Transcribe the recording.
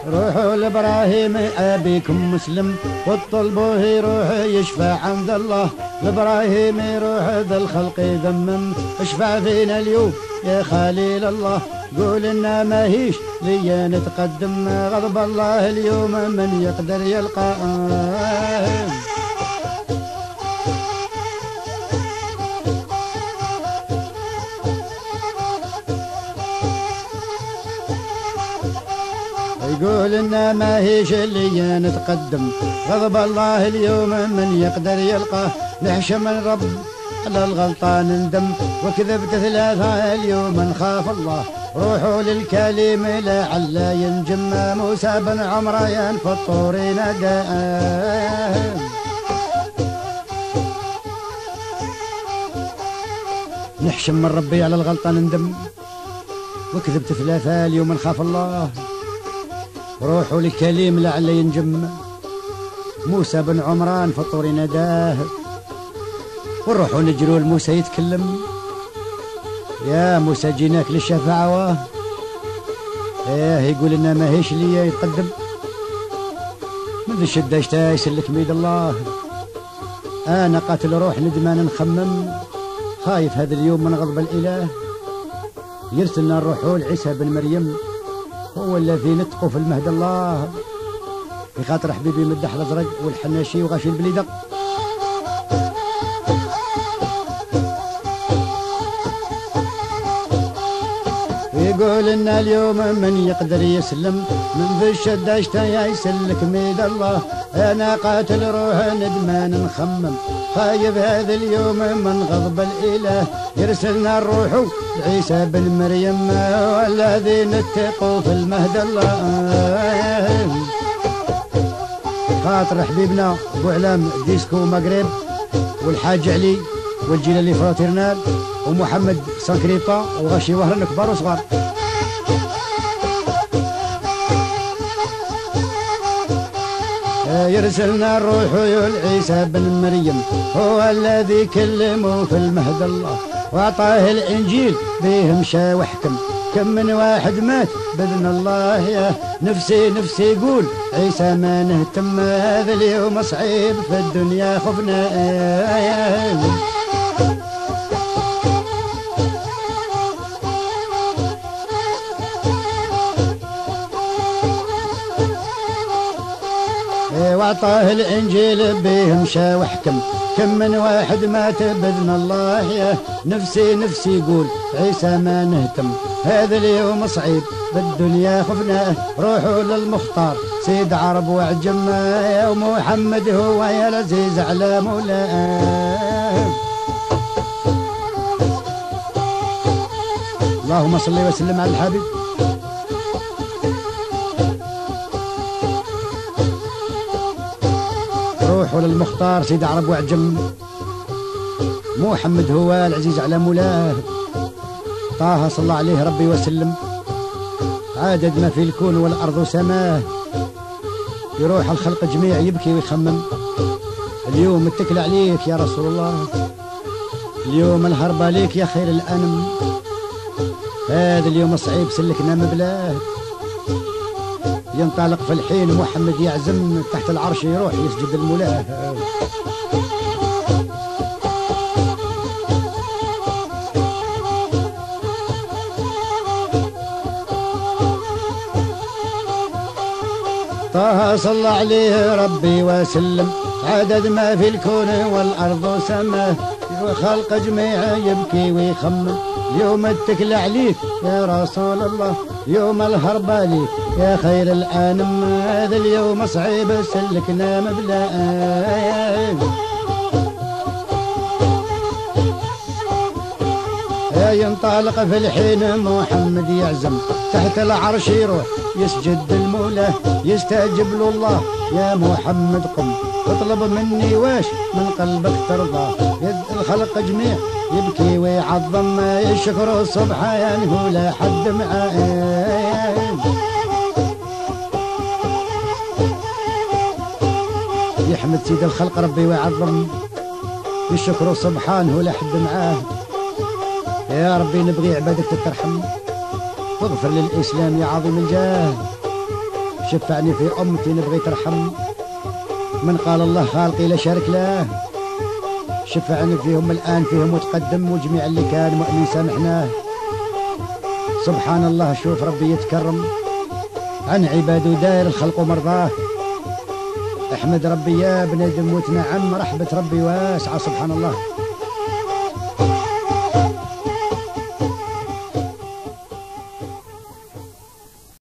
روحوا لابراهيم ابيكم مسلم وطلبوه يروح يشفع عند الله. لابراهيم يروح ذا الخلق يذمم اشفع فينا اليوم يا خليل الله. قول لنا ما هيش لي نتقدم غضب الله اليوم من يقدر يلقى. يقول لنا ما هيش اللي نتقدم غضب الله اليوم من يقدر يلقاه. نحشم الرب على الغلطان ندم وكذبت ثلاثة اليوم نخاف الله. روحوا للكليم لعل ينجم موسى بن عمران في الطور نجاه. نحشم من ربي على الغلطان ندم وكذبت ثلاثة اليوم نخاف الله. روحوا للكليم لعل ينجم موسى بن عمران في الطور نداه. ونروحوا نجروا لموسى يتكلم يا موسى جيناك للشفاعة. يقول لنا ما هيش ليا يتقدم منذ الشدة اشتا يسلك بيد الله. انا قاتل روح ندمان نخمم خايف هذا اليوم من غضب الاله. يرسلنا الرحول عيسى بن مريم هو الذي نتقوا في المهد الله بخاطر حبيبي مدح الازرق والحناشي وغاشي البليده. يقول لنا اليوم من يقدر يسلم من ذي الشدة اشتيا يسلك ميد الله. انا قاتل روح ندمان نخمم خايف هذا اليوم من غضب الاله. يرسلنا الروح عيسى بن مريم والذي نتقوا في المهد الله. خاطر حبيبنا ابو علام ديسكو مغرب والحاج علي والجيلاني فراترنال ومحمد سانكريبا وغاشي وهران كبار وصغار. يرسلنا الروح عيسى بن مريم هو الذي كلمه في المهد الله. واعطاه الانجيل به مشى وحكم كم من واحد مات باذن الله. يا نفسي نفسي يقول عيسى ما نهتم هذا اليوم صعيب في الدنيا خفنا. واعطاه الانجيل به مشى وحكم كم من واحد مات باذن الله. يا نفسي نفسي يقول عيسى ما نهتم هذا اليوم صعيب بالدنيا خفناه. روحوا للمختار سيد عرب وعجم يا محمد هو يا العزيز على مولاه. اللهم صل وسلم على الحبيب. روحوا للمختار سيد عرب وعجم محمد هو العزيز على مولاه. طه صلى عليه ربي وسلم عدد ما في الكون والأرض وسماه. يروح الخلق جميع يبكي ويخمم اليوم اتكل عليك يا رسول الله. اليوم الهرب عليك يا خير الأنم. هذا اليوم صعيب سلكنا مبلاه. ينطلق في الحين محمد يعزم تحت العرش يروح يسجد المولاه. طه صلى عليه ربي وسلم عدد ما في الكون والأرض سماه. وخلق جميع يبكي ويخمم اليوم اتكل عليك يا رسول الله. يوم الهرب عليك يا خير الأنم هذا اليوم صعيب سلكنا مبلاه. ينطلق في الحين محمد يعزم تحت العرش يروح يسجد المولاه. يستجب له الله يا محمد قم اطلب مني واش من قلبك ترضى. يد الخلق جميع يبكي ويعظم يشكر سبحانه لا حد معاه. يحمد سيد الخلق ربي ويعظم يشكر سبحانه لا حد معاه. يا ربي نبغي عبادك تترحم واغفر للإسلام يا عظيم الجاه. شفعني في أمتي نبغي ترحم، من قال الله خالقي لا شارك له، شفعني فيهم الآن فيهم وتقدم، وجميع اللي كان مؤمن سامحناه. سبحان الله شوف ربي يتكرم عن عباده داير الخلق ومرضاه، احمد ربي يا بنادم وتنعم، رحمة ربي واسعة سبحان الله.